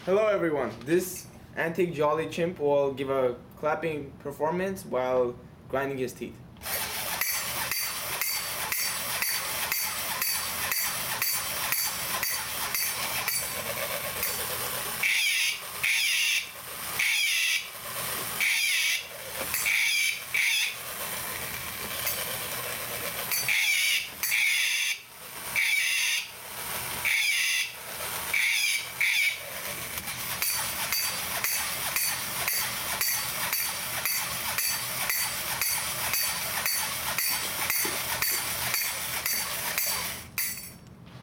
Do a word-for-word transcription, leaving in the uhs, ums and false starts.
Hello everyone. This antique jolly chimp will give a clapping performance while grinding his teeth.